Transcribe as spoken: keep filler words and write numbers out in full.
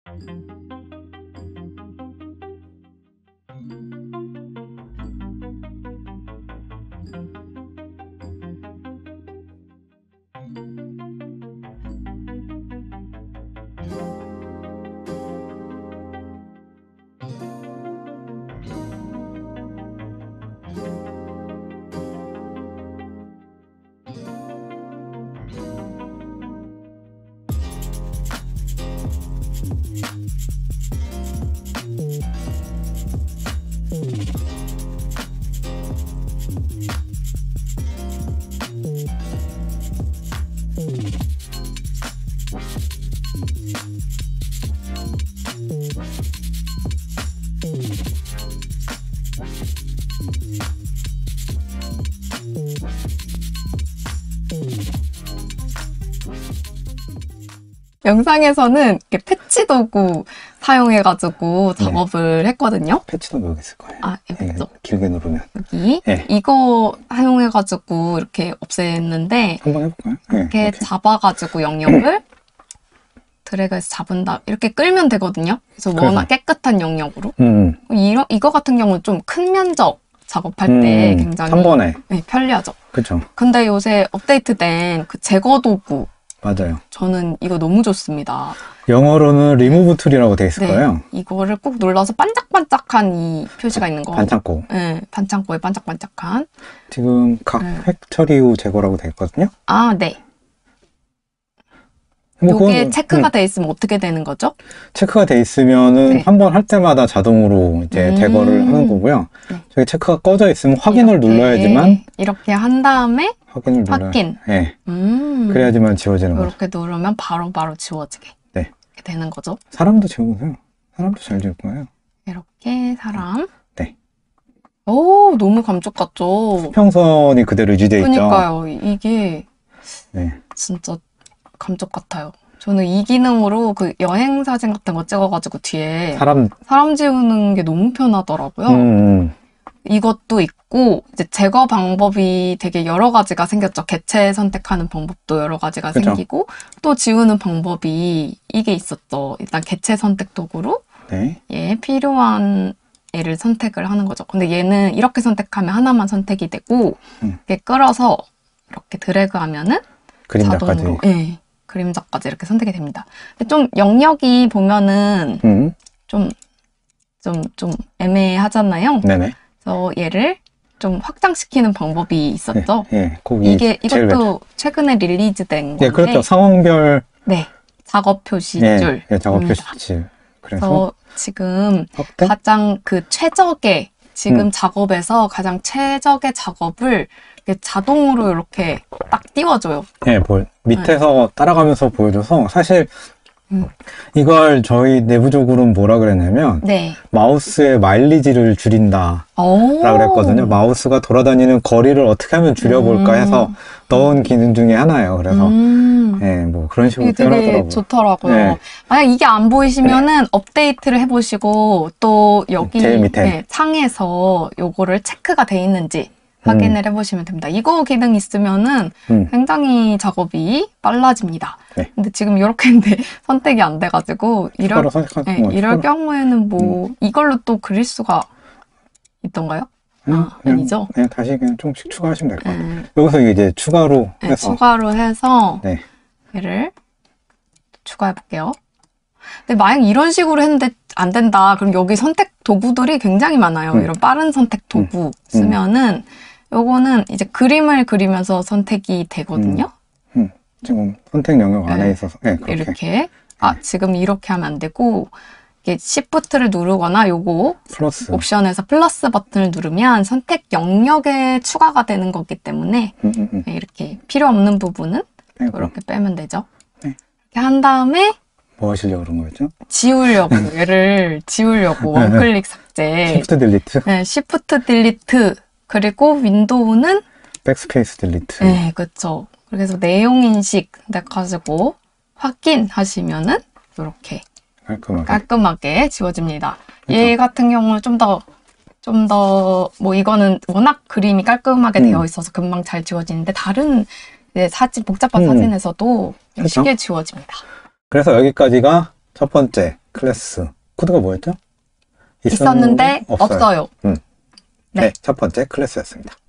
영상에서는 이렇게 패치 도구 사용해가지고 작업을 네. 했거든요. 패치 도구 여기 있을 거예요. 아, 여기 있죠. 네, 길게 누르면. 여기. 네. 이거 사용해가지고 이렇게 없앴는데 한번 해볼까요? 네, 이렇게, 이렇게 잡아가지고 영역을 드래그해서 잡은 다음 이렇게 끌면 되거든요. 그래서 그래서. 워낙 깨끗한 영역으로. 음. 이러, 이거 같은 경우는 좀 큰 면적 작업할 음, 때 굉장히 한 번에. 네, 편리하죠. 그렇죠. 근데 요새 업데이트된 그 제거 도구 맞아요. 저는 이거 너무 좋습니다. 영어로는 리무브 툴이라고 돼 있을 네, 거예요. 이거를 꼭 눌러서 반짝반짝한 이 표시가 있는 거. 반창고. 네, 반창고에 반짝반짝한. 지금 각 네. 획 처리 후 제거라고 돼 있거든요. 아, 네. 뭐 이게 그건, 체크가 음, 돼 있으면 어떻게 되는 거죠? 체크가 돼 있으면은 네. 한 번 할 때마다 자동으로 이제 음. 제거를 하는 거고요. 네. 저기 체크가 꺼져 있으면 확인을 이렇게, 눌러야지만 이렇게 한 다음에 확인을 눌러야 확인. 네. 음. 그래야지만 지워지는 거죠. 이렇게 누르면 바로바로 바로 지워지게 네. 이렇게 되는 거죠. 사람도 지워보세요. 사람도 잘 지울 거예요. 이렇게 사람. 네. 오, 너무 감쪽 같죠? 수평선이 그대로 유지되어 있죠. 그러니까요. 이게 네. 진짜 감쪽 같아요. 저는 이 기능으로 그 여행 사진 같은 거 찍어가지고 뒤에 사람 사람 지우는 게 너무 편하더라고요. 음, 음. 이것도 있고 이제 제거 방법이 되게 여러 가지가 생겼죠. 개체 선택하는 방법도 여러 가지가 그쵸. 생기고 또 지우는 방법이 이게 있었죠. 일단 개체 선택 도구로 네. 얘 필요한 애를 선택을 하는 거죠. 근데 얘는 이렇게 선택하면 하나만 선택이 되고 음. 이렇게 끌어서 이렇게 드래그하면은 그림자까지. 자동으로 예, 그림자까지 이렇게 선택이 됩니다. 근데 좀 영역이 보면은 음. 좀, 좀, 좀 애매하잖아요. 네네. 그래서 얘를 좀 확장시키는 방법이 있었죠. 예, 예. 거기 이게 제일 이것도 최근에 릴리즈된 건데. 예, 그렇죠. 상황별 네, 작업 표시줄. 예, 예, 작업 표시줄. 그래서 그래서 지금 확대? 가장 그 최적의 지금 음. 작업에서 가장 최적의 작업을 이렇게 자동으로 이렇게 딱 띄워줘요. 예, 보, 밑에서 따라가면서 보여줘서 사실 음. 이걸 저희 내부적으로는 뭐라 그랬냐면 네. 마우스의 마일리지를 줄인다 오. 라고 그랬거든요. 마우스가 돌아다니는 거리를 어떻게 하면 줄여볼까 해서 음. 넣은 기능 중에 하나예요. 그래서 음. 예, 뭐 그런 식으로 이게 되게 표현하더라고요. 좋더라고요. 네. 만약 이게 안 보이시면은 업데이트를 해보시고 또 여기 제일 밑에. 네, 창에서 요거를 체크가 돼 있는지 확인을 해보시면 됩니다. 이거 기능 있으면은 음. 굉장히 작업이 빨라집니다. 네. 근데 지금 이렇게 했는데 선택이 안 돼가지고 이럴, 추가로 선택하는 네, 거 이럴 추가로. 경우에는 뭐 이걸로 또 그릴 수가 있던가요? 그냥, 아, 그냥, 아니죠? 그냥 다시 그냥 조금씩 추가하시면 될 것 같아요. 음, 여기서 이제 추가로 네, 해서 추가로 해서 네. 얘를 추가해 볼게요. 근데 만약 이런 식으로 했는데 안 된다. 그럼 여기 선택 도구들이 굉장히 많아요. 음. 이런 빠른 선택 도구 음. 쓰면은 요거는 이제 그림을 그리면서 선택이 되거든요. 음, 지금 선택 영역 안에 네. 있어서 네, 그렇게. 이렇게. 아, 지금 이렇게 하면 안 되고 이게 시프트를 누르거나 요거 플러스 옵션에서 플러스 버튼을 누르면 선택 영역에 추가가 되는 거기 때문에 음, 음, 음. 네, 이렇게 필요 없는 부분은 빼고. 이렇게 빼면 되죠. 네. 이렇게 한 다음에 뭐 하시려고 그런 거였죠? 지우려고 얘를 지우려고 네, 네. 원클릭 삭제 Shift 딜리트, 네, Shift 딜리트 그리고 윈도우는 백스페이스 딜리트. 네, 그쵸. 그래서 내용 인식 돼가지고 확인하시면은 이렇게 깔끔하게. 깔끔하게 지워집니다. 그쵸. 얘 같은 경우는 좀 더 좀 더 뭐 이거는 워낙 그림이 깔끔하게 음. 되어 있어서 금방 잘 지워지는데 다른 이제 사진 복잡한 음. 사진에서도 그쵸. 쉽게 지워집니다. 그래서 여기까지가 첫 번째 클래스. 코드가 뭐였죠? 있었는데 없어요. 음. 네. 네, 첫 번째 클래스였습니다.